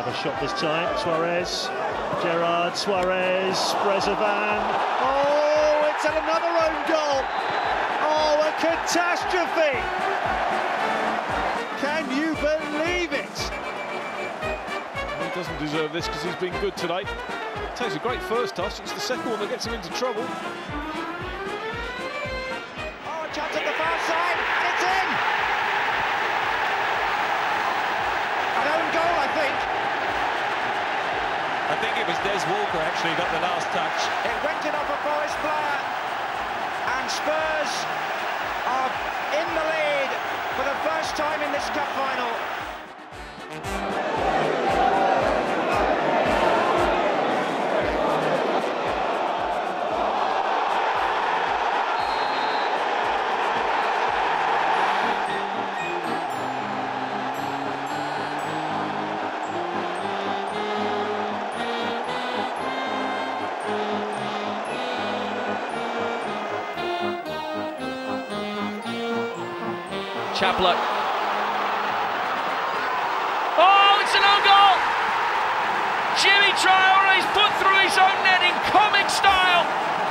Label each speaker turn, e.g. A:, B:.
A: Another shot this time. Suarez, Gerrard, Suarez, Brezovan. Oh, it's another own goal. Oh, a catastrophe. Can you believe it?
B: He doesn't deserve this because he's been good today. Takes a great first touch. It's the second one that gets him into trouble.
C: Oh, chance at the far side. It's in. An own goal, I think.
D: I think it was Des Walker actually got the last touch.
C: It went in off a Forest player, and Spurs are in the lead for the first time in this cup final.
E: Chaplock. Oh, it's an own goal! Jimmy Traore's put through his own net in comic style.